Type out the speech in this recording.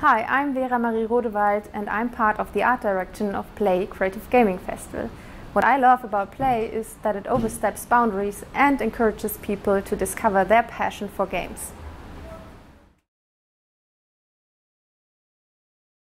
Hi, I'm Vera Marie Rodewald and I'm part of the art direction of Play Creative Gaming Festival. What I love about Play is that it oversteps boundaries and encourages people to discover their passion for games.